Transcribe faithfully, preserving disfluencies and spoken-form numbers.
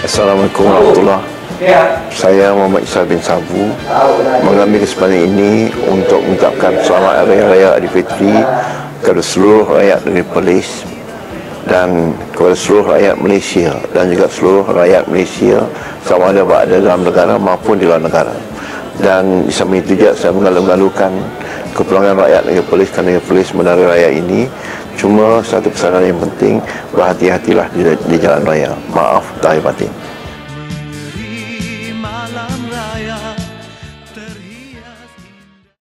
Assalamualaikum warahmatullahi wabarakatuh. Saya Muhammad Isa bin Sabu mengambil kesempatan ini untuk mengucapkan selamat Hari Raya Aidilfitri kepada seluruh rakyat negeri Perlis dan kepada seluruh rakyat Malaysia dan juga seluruh rakyat Malaysia sama ada berada dalam negara maupun di luar negara. Dan di samping itu juga saya mengalu-alukan kepulangan rakyat negeri Perlis kerana negeri Perlis menara raya ini. Cuma satu pesanan yang penting, berhati-hatilah di, di jalan raya. Maaf lahir batin.